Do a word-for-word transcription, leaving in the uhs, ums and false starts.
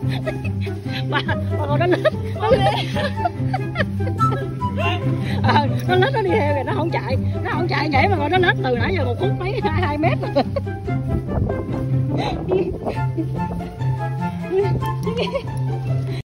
bà bà còn nó lết nó lết à, nó lết nó đi theo kìa, nó không chạy nó không chạy nhảy mà còn nó lết từ nãy giờ một phút mấy hai hai mét rồi.